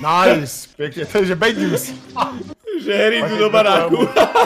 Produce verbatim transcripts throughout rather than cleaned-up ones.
Nice, pěkně, to je bad news. Že Harry jdu do baráku.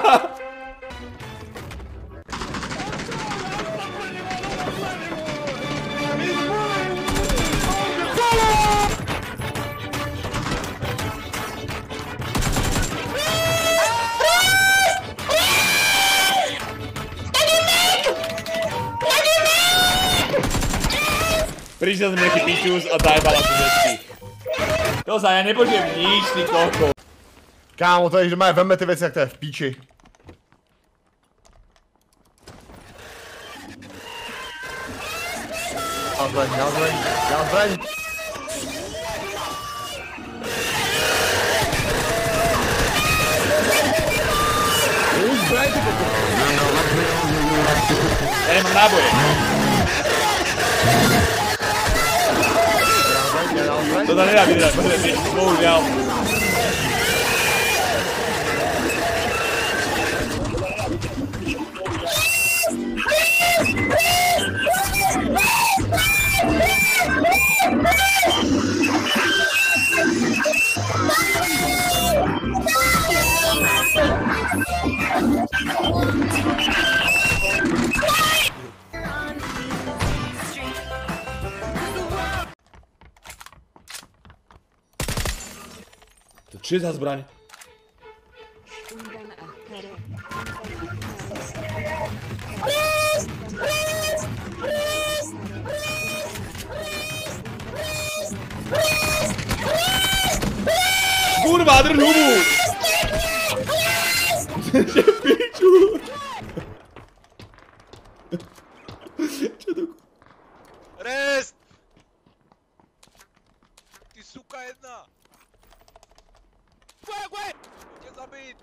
Přišel jsem nějaký pičus a zajebala jsem vždycky. To za, já nepožijem nič, ty koko. Kámo, to je, že má veme ty věci, jak to je v píči. Já zbraň, já zbraň, já zbraň. Už zbraň, ty koko. Já nemám náboje. To tam nedá vydrat, protože bohužel. To čo je za zbraň? Kurva, drž hubu! Že piču! Čo to? Rest! Ty suka jedna! Gue, gue! Tě zabít!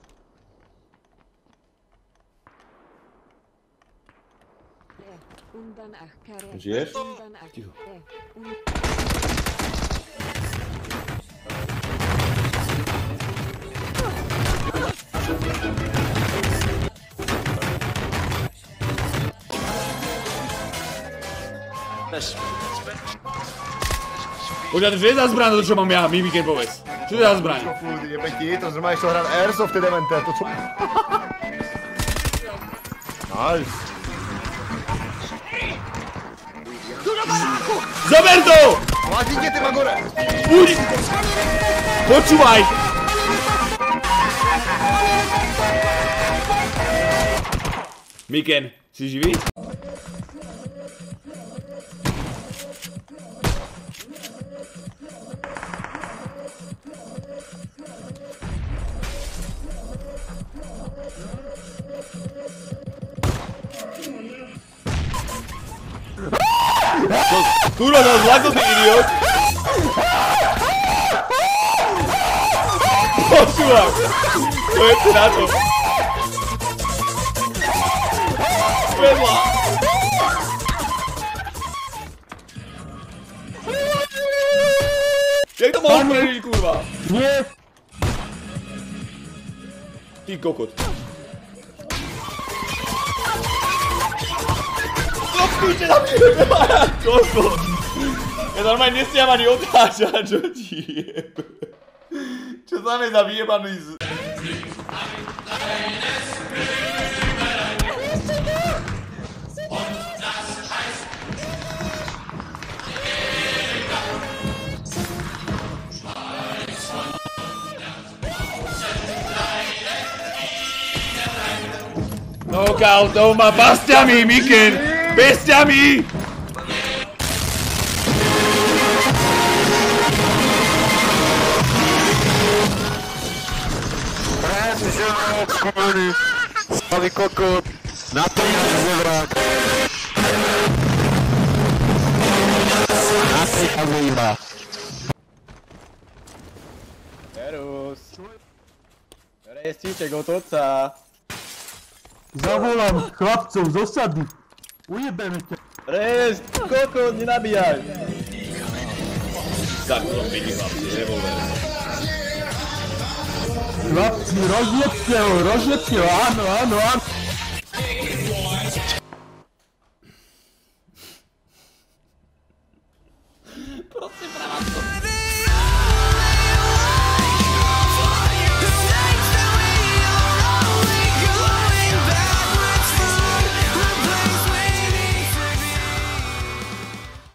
Žiješ? Ticho. Počkej, čo je za zbraň, to čo mám ja, Mimiken, povedz. Čo je za zbraň? Jebe ti, to znamená, že to hrát Airsoft, ty demente, to co... Nice. Zober to! Mladí děti, Magore! Buď! Počúvaj! Miken, si živý? Kurva, to zlako, ty idiot! Počúvaj! To je si na to! Svedla! Jak to mohol prežiť, kurva? Nie! Ty kokot. No píče, zabijeme ma, kokot! Ja normálne nestiam ani otáčať, čo ti jebe. Čo tam je za vyjebaný z... Knockout doma bastiami, Miken! Bestiami! Slavý kokot, na to je zevrák. Na to je vyjba. Serus. Restíček od otca. Zavolám chlapcov z osady. Ujebeme ťa. Rest, kokot, nenabíjaj. Tak, to pěkný chlapci, revolver. Chlapci, rozjebte ho, rozjebte ho, áno, áno, áno. Prosím, práva to.